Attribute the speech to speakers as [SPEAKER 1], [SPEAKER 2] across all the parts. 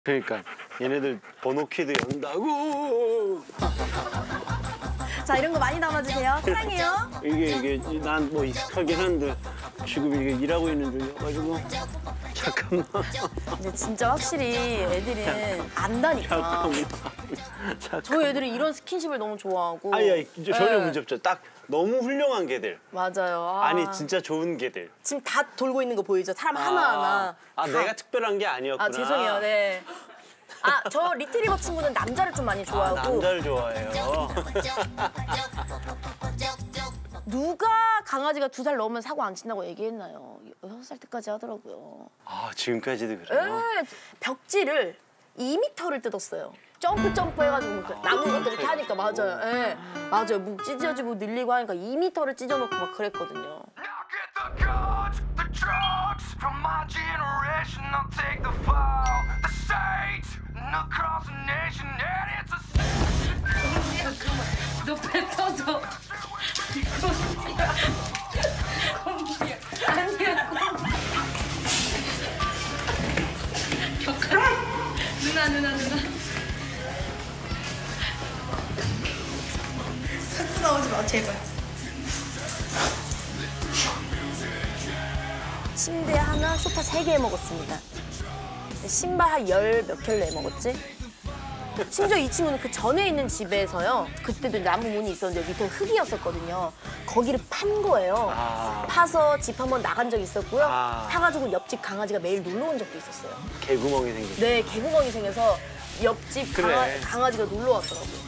[SPEAKER 1] 그러니까 얘네들 번호키드 연다고.
[SPEAKER 2] 자, 이런 거 많이 담아주세요. 사랑해요.
[SPEAKER 1] 이게 난 뭐 익숙하긴 한데 지금 이게 일하고 있는 중이어가지고 잠깐만.
[SPEAKER 2] 근데 진짜 확실히 애들은 안다니까.
[SPEAKER 1] 잠깐만.
[SPEAKER 2] 저희 애들은 이런 스킨십을 너무 좋아하고.
[SPEAKER 1] 아니 전혀
[SPEAKER 2] 네.
[SPEAKER 1] 문제 없죠. 딱 너무 훌륭한 개들.
[SPEAKER 2] 맞아요.
[SPEAKER 1] 아니 진짜 좋은 개들.
[SPEAKER 2] 지금 다 돌고 있는 거 보이죠? 사람 하나하나.
[SPEAKER 1] 내가 특별한 게 아니었구나.
[SPEAKER 2] 아, 죄송해요. 네. 저 리트리버 친구는 남자를 좀 많이 좋아하고.
[SPEAKER 1] 남자를 좋아해요.
[SPEAKER 2] 누가 강아지가 2살 넘으면 사고 안 친다고 얘기했나요? 6살 때까지 하더라고요.
[SPEAKER 1] 지금까지도 그래요?
[SPEAKER 2] 네, 벽지를 2m를 뜯었어요. 점프 해가지고 나무 것들 이렇게 하니까 맞아요. 네, 맞아요. 목 찢어지고 늘리고 하니까 2m를 찢어놓고 막 그랬거든요.
[SPEAKER 3] 너 뱉어줘. 아니야. 누나. 자꾸 나오지 마, 제발.
[SPEAKER 2] 침대 하나, 소파 3개 먹었습니다. 신발 한 10 몇 켤레 먹었지? 심지어 이 친구는 그 전에 있는 집에서요. 그때도 나무 문이 있었는데 밑에 흙이었었거든요. 거기를 판 거예요. 파서 집 한번 나간 적이 있었고요. 파가지고 옆집 강아지가 매일 놀러 온 적도 있었어요.
[SPEAKER 1] 개구멍이 생겼어.
[SPEAKER 2] 네, 개구멍이 생겨서 옆집
[SPEAKER 1] 그래.
[SPEAKER 2] 강아지가 놀러 왔더라고요.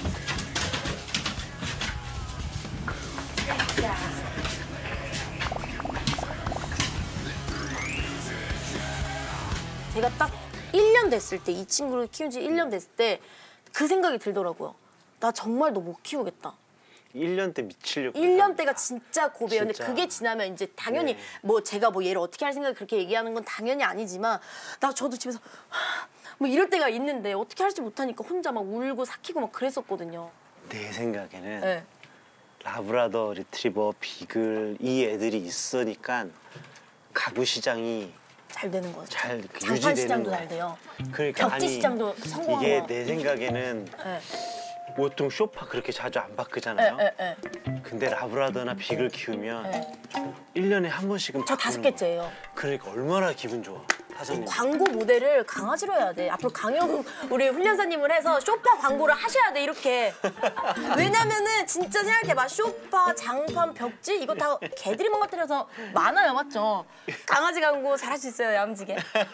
[SPEAKER 2] 제가 딱 1년 됐을 때, 이 친구를 키운 지 1년 됐을 때 그 생각이 들더라고요. 나 정말 너 못 키우겠다.
[SPEAKER 1] 1년 때 미치려고.
[SPEAKER 2] 1년 때가 진짜 고비예요. 근데
[SPEAKER 1] 진짜.
[SPEAKER 2] 그게 지나면 이제 당연히
[SPEAKER 1] 네.
[SPEAKER 2] 뭐 제가 뭐 얘를 어떻게 할 생각 그렇게 얘기하는 건 당연히 아니지만 저도 집에서 뭐 이럴 때가 있는데 어떻게 할지 못하니까 혼자 막 울고 삭히고 막 그랬었거든요.
[SPEAKER 1] 내 생각에는
[SPEAKER 2] 네.
[SPEAKER 1] 라브라더, 리트리버, 비글 이 애들이 있으니까 가구 시장이
[SPEAKER 2] 잘 되는 거죠.
[SPEAKER 1] 잘
[SPEAKER 2] 장판
[SPEAKER 1] 유지되는
[SPEAKER 2] 시장도
[SPEAKER 1] 거야.
[SPEAKER 2] 잘 돼요.
[SPEAKER 1] 그러니까
[SPEAKER 2] 벽지 시장도 성공한
[SPEAKER 1] 이게
[SPEAKER 2] 거야.
[SPEAKER 1] 내 생각에는
[SPEAKER 2] 네.
[SPEAKER 1] 보통 쇼파 그렇게 자주 안 바꾸잖아요.
[SPEAKER 2] 네.
[SPEAKER 1] 근데 라브라더나 비글 키우면
[SPEAKER 2] 네.
[SPEAKER 1] 1년에 한 번씩은
[SPEAKER 2] 저
[SPEAKER 1] 바꾸는
[SPEAKER 2] 5개째예요.
[SPEAKER 1] 그러니까 얼마나 기분 좋아. 사장님.
[SPEAKER 2] 광고 모델을 강아지로 해야 돼. 앞으로 강영 우리 훈련사님을 해서 쇼파 광고를 하셔야 돼, 이렇게. 왜냐면은 진짜 생각해봐. 쇼파, 장판, 벽지 이거 다 개들이 망가뜨려서 많아요, 맞죠? 강아지 광고 잘할 수 있어요, 야무지게.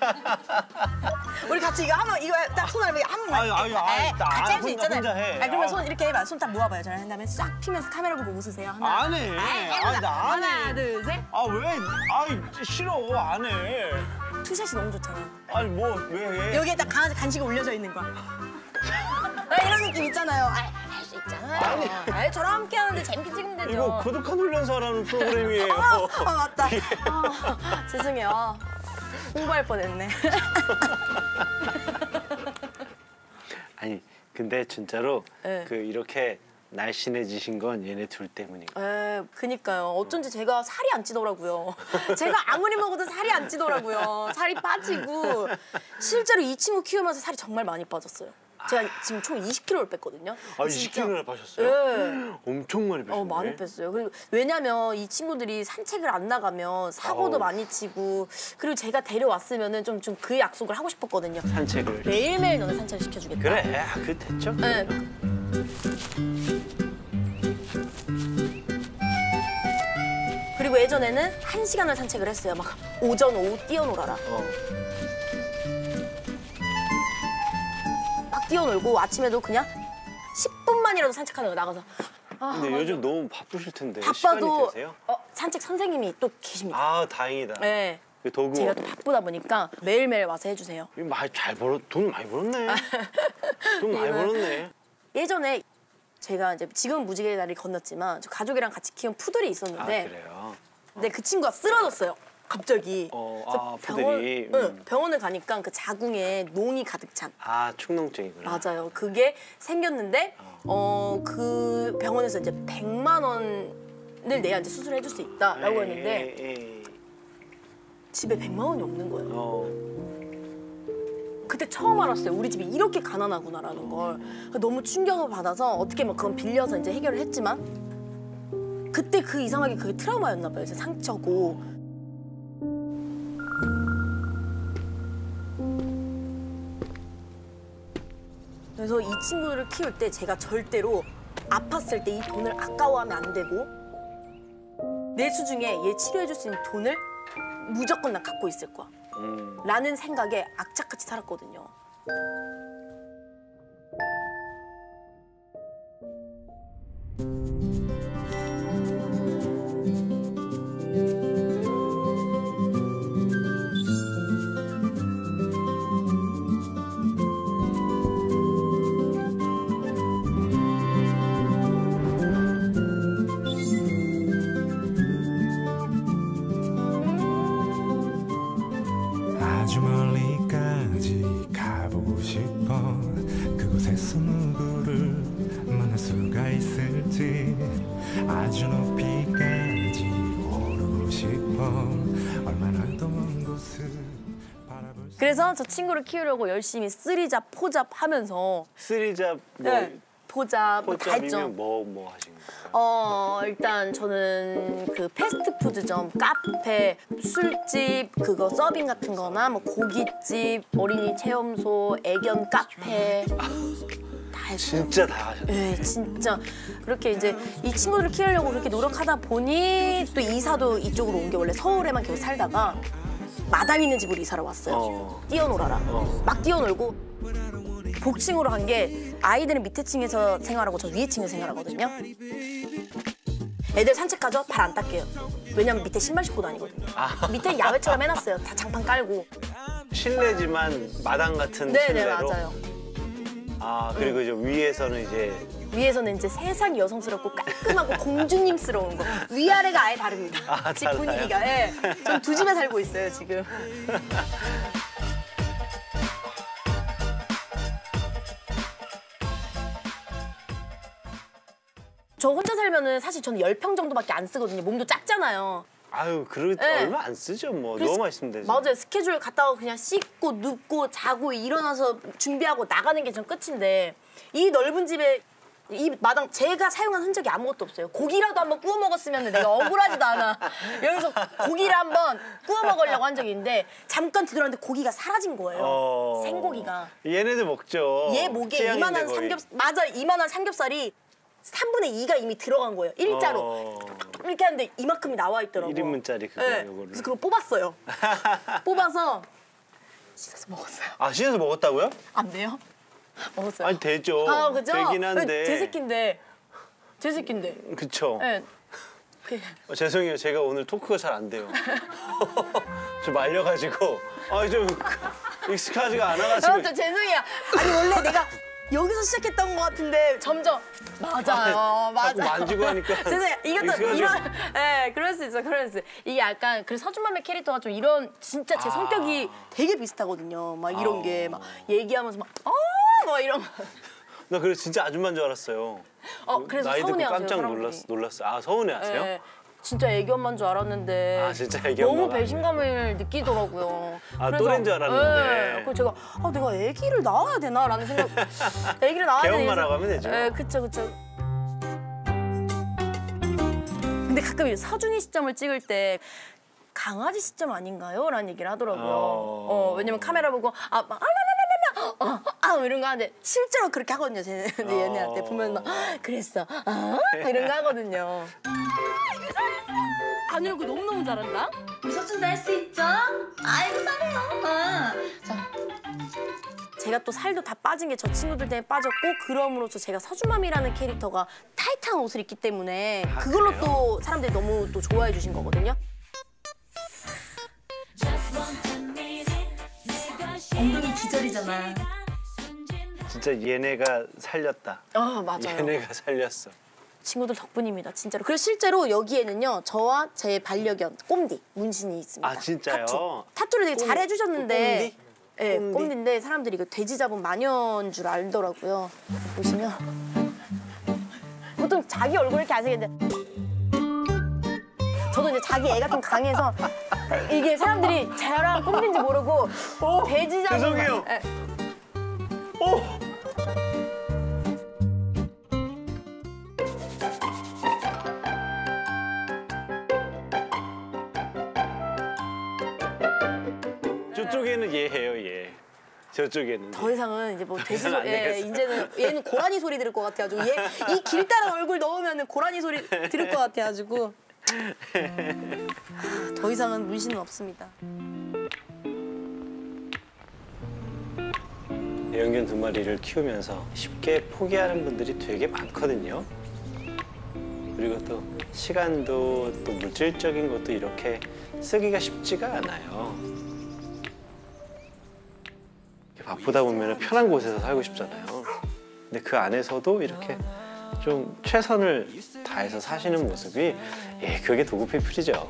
[SPEAKER 2] 우리 같이 이거 한번 이거 딱 손을 한번
[SPEAKER 1] 아유,
[SPEAKER 2] 같이 할 수 있잖아요.
[SPEAKER 1] 혼자 해.
[SPEAKER 2] 그러면 손 이렇게 해봐. 손 딱 모아봐요. 저랑 한 다음에 싹 피면서 카메라 보고 웃으세요. 하나.
[SPEAKER 1] 안 해. 나 안 해.
[SPEAKER 2] 하나, 둘, 셋.
[SPEAKER 1] 왜? 싫어. 안 해.
[SPEAKER 2] 투샷이 너무 좋잖아요.
[SPEAKER 1] 아니 왜 해?
[SPEAKER 2] 여기에 딱 강아지 간식이 올려져 있는 거야. 이런 느낌 있잖아요. 할 수 있잖아요. 저랑 함께 하는데 재밌게 찍으면 되죠.
[SPEAKER 1] 이거 고독한 훈련사라는 프로그램이에요.
[SPEAKER 2] 맞다. 죄송해요. 홍보할 뻔했네.
[SPEAKER 1] 아니 근데 진짜로
[SPEAKER 2] 네.
[SPEAKER 1] 이렇게 날씬해지신 건 얘네 둘 때문이고.
[SPEAKER 2] 그니까요. 어쩐지 제가 살이 안 찌더라고요. 제가 아무리 먹어도 살이 안 찌더라고요. 살이 빠지고. 실제로 이 친구 키우면서 살이 정말 많이 빠졌어요. 제가 지금 총 20kg를 뺐거든요.
[SPEAKER 1] 20kg나 빠셨어요?
[SPEAKER 2] 네.
[SPEAKER 1] 엄청 많이 빼셨네.
[SPEAKER 2] 많이 뺐어요. 그리고 왜냐면 이 친구들이 산책을 안 나가면 사고도 많이 치고, 그리고 제가 데려왔으면은 좀 그 약속을 하고 싶었거든요.
[SPEAKER 1] 산책을.
[SPEAKER 2] 매일매일 너는 산책을 시켜주겠다.
[SPEAKER 1] 그래, 그 됐죠?
[SPEAKER 2] 네. 그리고 예전에는 1시간을 산책을 했어요. 막 오전, 오후 뛰어놀아라. 막 뛰어놀고 아침에도 그냥 10분만이라도 산책하는 거 나가서.
[SPEAKER 1] 근데 요즘 너무 바쁘실 텐데.
[SPEAKER 2] 바빠도
[SPEAKER 1] 시간이 되세요?
[SPEAKER 2] 산책 선생님이 또 계십니다.
[SPEAKER 1] 다행이다.
[SPEAKER 2] 네.
[SPEAKER 1] 그 도구.
[SPEAKER 2] 제가 또 바쁘다 보니까 매일매일 와서 해주세요.
[SPEAKER 1] 돈 많이 벌었네. 돈 많이 벌었네.
[SPEAKER 2] 예전에 제가 이제 지금은 무지개 다리를 건넜지만 저 가족이랑 같이 키운 푸들이 있었는데
[SPEAKER 1] 그래요?
[SPEAKER 2] 근데 그 친구가 쓰러졌어요. 갑자기. 그래서
[SPEAKER 1] 푸들이.
[SPEAKER 2] 병원을 가니까 그 자궁에 농이 가득 찬.
[SPEAKER 1] 축농증이구나.
[SPEAKER 2] 맞아요. 그게 생겼는데 그 병원에서 이제 100만 원을 내야 이제 수술해 줄 수 있다라고 했는데 집에 100만 원이 없는 거예요. 그때 처음 알았어요. 우리 집이 이렇게 가난하구나라는 걸. 너무 충격을 받아서 어떻게 뭐 그건 빌려서 이제 해결을 했지만 그때 그 이상하게 그게 트라우마였나 봐요. 이제 상처고. 그래서 이 친구들을 키울 때 제가 절대로 아팠을 때 이 돈을 아까워하면 안 되고 내 수중에 얘 치료해줄 수 있는 돈을 무조건 난 갖고 있을 거야. 라는 생각에 악착같이 살았거든요.
[SPEAKER 4] 아주 멀리까지 가보고 싶어. 그곳에서 누구를 만날 수가 있을지. 아주 높이까지 오르고 싶어. 얼마나 더 먼 곳을 바라볼 수.
[SPEAKER 2] 그래서 저 친구를 키우려고 열심히 쓰리잡, 포잡 하면서
[SPEAKER 1] 쓰리잡 뭐
[SPEAKER 2] 네, 포잡 다 했죠.
[SPEAKER 1] 포잡이면 뭐 하신 거예요?
[SPEAKER 2] 일단 저는 그 패스트푸드점, 카페, 술집, 그거 서빙 같은 거나 뭐 고깃집, 어린이 체험소, 애견 카페 다 했어요.
[SPEAKER 1] 진짜 다 하셨네.
[SPEAKER 2] 네, 진짜 그렇게 이제 이 친구들을 키우려고 그렇게 노력하다 보니 또 이사도 이쪽으로 온 게 원래 서울에만 계속 살다가 마당 있는 집으로 이사를 왔어요. 뛰어놀아라. 막 뛰어놀고 복층으로 간 게 아이들은 밑에 층에서 생활하고 저 위에 층에서 생활하거든요. 애들 산책 가죠? 발 안 닦게요. 왜냐면 밑에 신발 신고 다니거든요. 밑에 야외처럼 해놨어요. 다 장판 깔고.
[SPEAKER 1] 실내지만 마당 같은
[SPEAKER 2] 네네,
[SPEAKER 1] 실내로?
[SPEAKER 2] 맞아요.
[SPEAKER 1] 아, 그리고 이제 위에서는 이제
[SPEAKER 2] 위에서는 이제 세상 여성스럽고 깔끔하고 공주님스러운 거. 위아래가 아예 다릅니다. 집
[SPEAKER 1] 달라요?
[SPEAKER 2] 분위기가. 예. 전 두 집에 살고 있어요, 지금. 저 혼자 살면은 사실 저는 10평 정도밖에 안 쓰거든요. 몸도 작잖아요.
[SPEAKER 1] 아유,
[SPEAKER 2] 네.
[SPEAKER 1] 얼마 안 쓰죠, 뭐.
[SPEAKER 2] 그래서-
[SPEAKER 1] 너무 맛있으면 되지.
[SPEAKER 2] 맞아요. 스케줄 갔다가 그냥 씻고 눕고 자고 일어나서 준비하고 나가는 게 전 끝인데 이 넓은 집에 이 마당 제가 사용한 흔적이 아무것도 없어요. 고기라도 한번 구워 먹었으면 내가 억울하지도 않아. 여기서 고기를 한번 구워 먹으려고 한 적이 있는데 잠깐 뒤돌았는데 고기가 사라진 거예요. 생고기가.
[SPEAKER 1] 얘네들 먹죠.
[SPEAKER 2] 얘 목에
[SPEAKER 1] 취향인데,
[SPEAKER 2] 이만한
[SPEAKER 1] 거의.
[SPEAKER 2] 이만한 삼겹살이 3분의 2가 이미 들어간 거예요. 일자로. 이렇게 하는데 이만큼이 나와 있더라고요.
[SPEAKER 1] 1인분짜리 그거,
[SPEAKER 2] 네.
[SPEAKER 1] 요거를.
[SPEAKER 2] 그래서 그거 뽑았어요. 뽑아서 씻어서 먹었어요.
[SPEAKER 1] 아, 씻어서 먹었다고요?
[SPEAKER 2] 안 돼요? 먹었어요.
[SPEAKER 1] 아니, 되죠.
[SPEAKER 2] 아, 그죠?
[SPEAKER 1] 되긴 한데.
[SPEAKER 2] 제 새끼인데. 제 새끼인데.
[SPEAKER 1] 그쵸.
[SPEAKER 2] 네.
[SPEAKER 1] 죄송해요. 제가 오늘 토크가 잘 안 돼요. 좀 말려가지고. 좀 익숙하지가 않아가지고.
[SPEAKER 2] 저 죄송해요. 아니, 원래 내가 여기서 시작했던 것 같은데 점점 맞아요.
[SPEAKER 1] 자꾸 만지고 하니까.
[SPEAKER 2] 죄송해요. 이것도
[SPEAKER 1] 익숙하죠?
[SPEAKER 2] 이런 그럴 수 있어. 그럴 수 있어. 이게 약간 그 서준맘의 캐릭터가 좀 이런 진짜 제 성격이 되게 비슷하거든요. 막 이런 게 막 얘기하면서 막 뭐 이런 거.
[SPEAKER 1] 나 그래서 진짜 아줌마인 줄 알았어요.
[SPEAKER 2] 그래서
[SPEAKER 1] 나이 듣고
[SPEAKER 2] 서운해하세요,
[SPEAKER 1] 깜짝
[SPEAKER 2] 사람들이.
[SPEAKER 1] 놀랐어요. 아, 서운해하세요?
[SPEAKER 2] 네. 진짜 애기 엄마인 줄 알았는데
[SPEAKER 1] 아, 진짜 애기 엄마가
[SPEAKER 2] 너무 배신감을 느끼더라고요.
[SPEAKER 1] 또래인 줄 알았는데.
[SPEAKER 2] 네. 그래서 제가 내가 애기를 낳아야 되나라는 생각. 애기를 낳아야 되나.
[SPEAKER 1] 개엄마라고 하면 되죠.
[SPEAKER 2] 네, 그쵸. 근데 가끔 이제 서준이 시점을 찍을 때 강아지 시점 아닌가요? 라는 얘기를 하더라고요. 왜냐면 카메라 보고 이런 거 하는데 실제로 그렇게 하거든요. 얘네한테 보면 막 그랬어. 이런 거 하거든요. 아니 이거 너무너무 잘한다.
[SPEAKER 3] 우리 서준도 할 수 있죠? 아이고 잘해요.
[SPEAKER 2] 자, 제가 또 살도 다 빠진 게 저 친구들 때문에 빠졌고 그럼으로써 제가 서준맘이라는 캐릭터가 타이트한 옷을 입기 때문에 그걸로
[SPEAKER 1] 그래요?
[SPEAKER 2] 또 사람들이 너무 또 좋아해 주신 거거든요. 엉덩이 기절이잖아.
[SPEAKER 1] 진짜 얘네가 살렸다.
[SPEAKER 2] 맞아요.
[SPEAKER 1] 얘네가 살렸어.
[SPEAKER 2] 친구들 덕분입니다, 진짜로. 그리고 실제로 여기에는요, 저와 제 반려견 꼼디 문신이 있습니다.
[SPEAKER 1] 아, 진짜요?
[SPEAKER 2] 타투를 되게 잘 해주셨는데,
[SPEAKER 1] 꼼디?
[SPEAKER 2] 네,
[SPEAKER 1] 꼼디?
[SPEAKER 2] 꼼디인데 사람들이 이거 돼지 잡은 마녀인 줄 알더라고요. 보시면 보통 자기 얼굴 이렇게 안 생겼는데, 저도 이제 자기 애가 좀 강해서 이게 사람들이 저랑 꼼디인지 모르고 돼지 잡은
[SPEAKER 1] 죄송해요. 오! 저쪽에는 얘예요, 얘. 저쪽에는.
[SPEAKER 2] 더 이상은 이제 뭐 돼지
[SPEAKER 1] 이상은 안
[SPEAKER 2] 소리, 예,
[SPEAKER 1] 되겠어.
[SPEAKER 2] 이제는 얘는 고라니 소리 들을 것 같아가지고 얘 이 길다란 얼굴 넣으면 고라니 소리 들을 것 같아가지고 더 이상은 문신은 없습니다.
[SPEAKER 1] 애완견 2마리를 키우면서 쉽게 포기하는 분들이 되게 많거든요. 그리고 또 시간도 또 물질적인 것도 이렇게 쓰기가 쉽지가 않아요. 바쁘다 보면 편한 곳에서 살고 싶잖아요. 근데 그 안에서도 이렇게 좀 최선을 다해서 사시는 모습이 그게 도그피플이죠.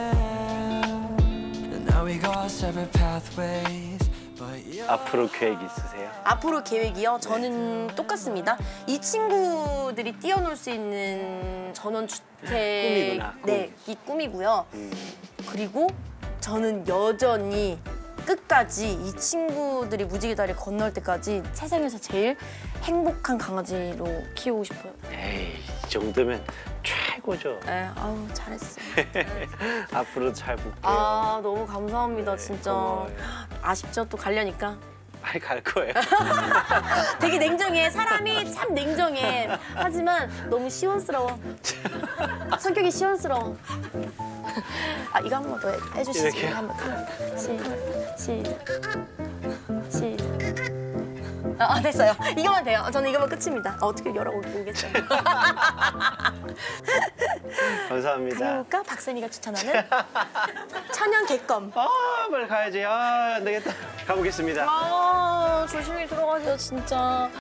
[SPEAKER 1] 앞으로 계획 있으세요?
[SPEAKER 2] 앞으로 계획이요? 저는 똑같습니다. 이 친구들이 뛰어놀 수 있는 전원주택
[SPEAKER 1] 꿈이구나, 꿈.
[SPEAKER 2] 네, 이 꿈이고요. 그리고 저는 여전히 끝까지 이 친구들이 무지개 다리 건널 때까지 세상에서 제일 행복한 강아지로 키우고 싶어요.
[SPEAKER 1] 에이, 이 정도면 최고죠.
[SPEAKER 2] 네, 아우 잘했어요.
[SPEAKER 1] 앞으로 잘 볼게요.
[SPEAKER 2] 아 너무 감사합니다, 진짜.
[SPEAKER 1] 고마워요.
[SPEAKER 2] 아쉽죠? 또 가려니까.
[SPEAKER 1] 많이 갈 거예요.
[SPEAKER 2] 되게 냉정해. 사람이 참 냉정해. 하지만 너무 시원스러워. 성격이 시원스러워. 아 이거 한 번 더 해주시죠.
[SPEAKER 1] 이렇게?
[SPEAKER 2] 한번 시작. 아 됐어요. 이거만 돼요. 저는 이거만 끝입니다. 어떻게 열어오겠어요.
[SPEAKER 1] 감사합니다.
[SPEAKER 2] 그러니까 박쌤이가 추천하는 천연 객검.
[SPEAKER 1] 아, 빨리 가야지. 아, 안 되겠다. 가보겠습니다.
[SPEAKER 2] 아 조심히 들어가세요 진짜.